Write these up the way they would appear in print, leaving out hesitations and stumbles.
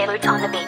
Lords on the beat.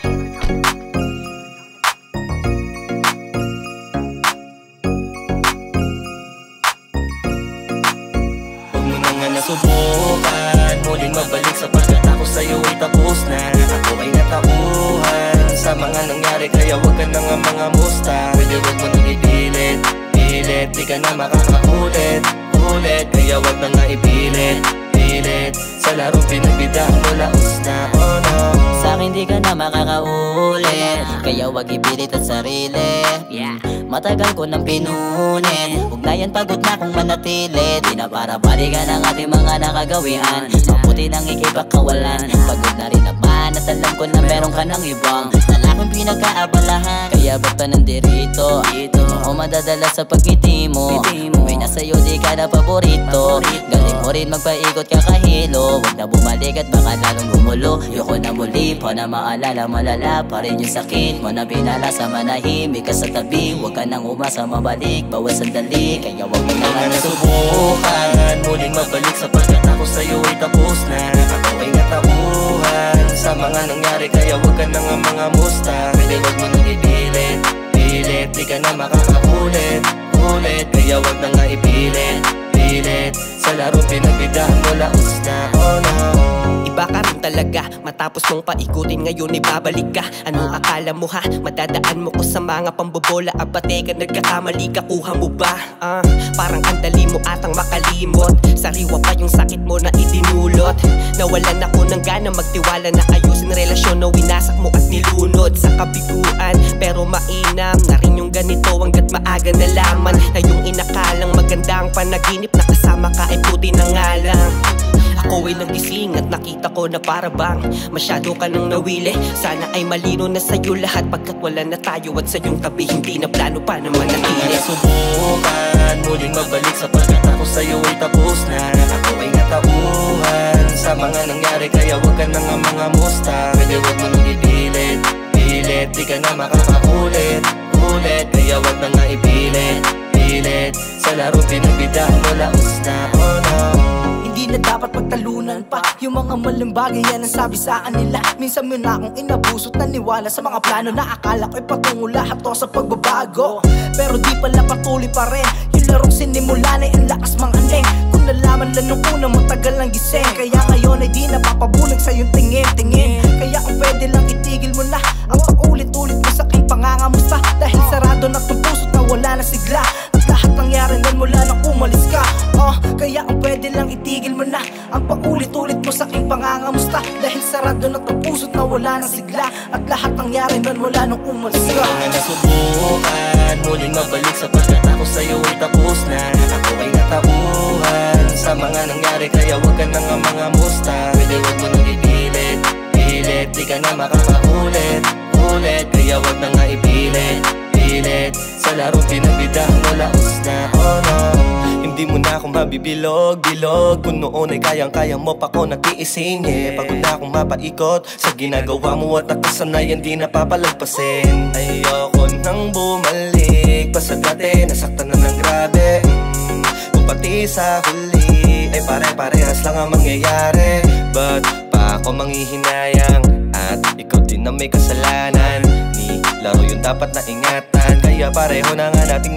Huwag mo na nga nasubukan muling mabalik sapagkat ako sa'yo ay tapos na. Ako ay natauhan sa mga nangyari kaya huwag ka na nga mga musta. Pwede huwag mo nang ipilit, pilit, di ka na makakaulit, ulit. Kaya huwag na nga ipilit, pilit, sa larong pinagbidahan mo laos na, oh no. Sa'kin di ka na makakaulit, kaya wag ipilit ang sarili. Matagal ko nang pinunin, huwag na yan, pagod na kong manatili. Di na para balikan ang ating mga nakagawian, mabuti nang ikay pagkawalan. Pagod na rin naman at alam ko na meron ka ng ibang lalaking pinagkaabalahan. Kaya ba't pa nandirito? Di mo ako madadala sa pagngiti mo. May na sa'yo di ka na paborito. Galing mo rin magpaikot kakahilo. Huwag na bumalik at baka lalong gumulo. Yoko na muli pa na maalala, malala pa rin yung sakit mo na binala sa manahimik ka sa tabi. Huwag ka nang umasa mabalik, bawat sandali. Kaya huwag mo na nga nasubukan muling mabalik sapagkat ako sa'yo ay tapos na. Ako ay natauhan sa mga nangyari kaya huwag ka na nga mga musta. Pwede huwag mo nang ipilit, pilit, di ka na makakaulit, ulit. Kaya huwag na nga ipilit, pilit, sa larong pinagbidahan mo laos na, oh no. Iba ka rin talaga, matapos mong paikutin ngayon ibabalik ka. Anong akala mo ha? Madadaan mo ko sa mga pambobola. Abate ka, nagkakamali ka, kuha mo ba? Parang ang dali mo atang makalimot. Sariwa pa yung sakit mo na idinulot. Nawalan ako ng gana magtiwala na ayusin relasyon na winasak mo at nilunod sa kabiguan. Pero mainam na rin yung ganito hanggat maaga nalaman na yung inakalang magandang panaginip na kasama ka ay puti na nga lang. Ako ay nagising at nakita ko na para bang masyado ka nang nawili. Sana ay malino na sa'yo lahat pagkat wala na tayo at sa iyong tabi hindi na plano pa na manatili. Nasubukan muling mabalik sapagkat ako sa'yo ay tapos na. Ako ay natauhan sa mga nangyari kaya huwag ka na nga mga musta. Pwede huwag mo nang ipilit, pilit, di ka na makakaulit, ulit. Kaya huwag na nga ipilit, pilit, sa larong pinagbidahan mo laos na, oh no. Hindi na dapat pagtalunan pa yung mga maling bagay, yan ang sabi sa kanila. Minsan mo na akong inabuso't naniwala sa mga plano na akala ko'y patungo lahat to sa pagbabago. Pero di pala patuloy pa rin yung larong sinimulan ay ang lakas mang aneng. Kung nalaman lang nung una matagal lang gising, kaya ngayon ay di napapabulag sa iyong tingin-tingin. Kaya kung pwede lang itigil mo na ang paulit-ulit mo sa aking pangangamusta. Dahil sarado na itong puso't nawala na sigla at lahat nangyari nun mula nang umalis ka. Kaya kung pwede lang itigil mo na ang paulit-ulit mo sa aking pangangamusta. Dahil sarado na itong puso't nawala na sigla at lahat nangyari nun mula nang umalis ka. Mga nasubukan muling mabalik sapagkat ako sa'yo ay tapos na. Ako ay natauhan sa mga nangyari kaya huwag ka na nga mga musta. Pwede huwag mo nang ipilit, pilit, di ka na makakaulit, ulit. Kaya huwag na nga ipilit, pilit, sa larong pinagbidahan mo laos na, oh no. Hindi mo na akong mabibilog-bilog. Kung noon ay kayang-kaya mo pa ko nag-iisingit. Pagod na akong mapaikot sa ginagawa mo at nakasanayan di napapalagpasin. Ayoko nang bumalik pa sa dati, nasaktan na ng grabe. Kung pati sa huli ay pare-parehas lang ang mangyayari. Ba't pa ako manghihinayang at ikaw din na may kasalanan? Laro yung dapat na ingatan, kaya pareho na nga nating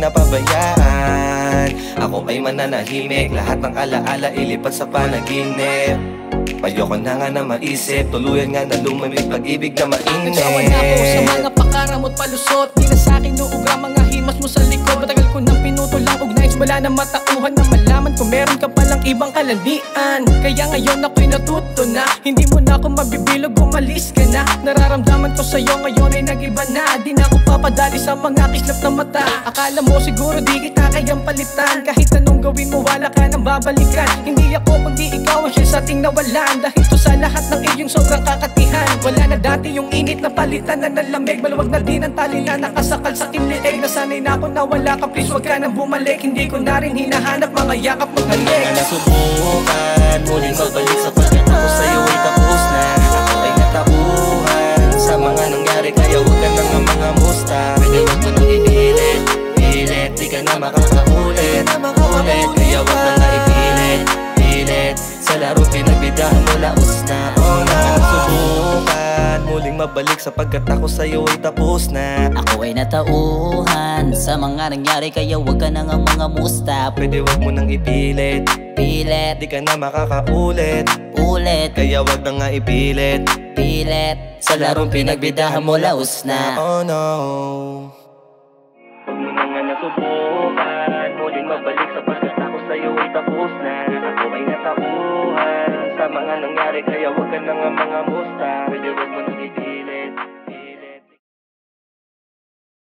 napabayaan. Ako ay mananahimik, lahat ng alaala ilipat sa panaginip. Ayoko na nga na maisip, tuluyan nga na lumamig pag-ibig na mainit. Nagsawa na ako sa mga pakaramot palusot. Di na sa'kin nuuga mga himas mo sa likod. Matagal ko nang pinuto lang ugnays, wala na matauhan na malaman kung meron ka palang ibang kalandian. Kaya ngayon ako'y natuto na, hindi mo na ako mabibilog, umalis ka na. Nararamdaman ko sa'yo ngayon ay nag-iba na. Di na ako papadali sa mga kislap na mata. Akala mo siguro di kita kayang palitan, kahit anong gawin mo wala ka nang babalikan. Hindi ako kundi ikaw ang siya sa ating nawalan. Dahil to sa lahat ng iyong sobrang kakatihan. Wala na dati yung init na palitan na nalamig. Maluwag na din ang tali na nakasakal sa kinliig. Nasanay na ako na wala ka, please wag ka nang bumalik. Hindi ko na rin hinahanap mga yakap maghalik. Mga nasubukan muling mabalik sapagkat ako sa'yo ay tapos na. Ako ay natauhan sa mga nangyari kaya huwag ka na nga mga musta. Pwede huwag mo nang ipilit, pilit, di ka na makakaulit, ulit. Kaya huwag na nga ipilit, pilit, sa larong pinagbidahan mo laos na, oh na. Subukan mabalik sapagkat ako sa'yo ay tapos na. Ako ay natauhan sa mga nangyari, kaya wag ka nang mga musta. Pwede wag mo nang ipilit, Pilit, di ka na makakaulit. ulit, Kaya wag na nga ipilit, pilit. Sa larong pinagbidahan mo laos na. oh no. Huwag mo na nga nasubukan muling mabalik sapagkat ako sa'yo ay tapos na. Ako ay natauhan sa mga nangyari, kaya wag ka na nga mga musta. Pwede wag mo nang ipilit.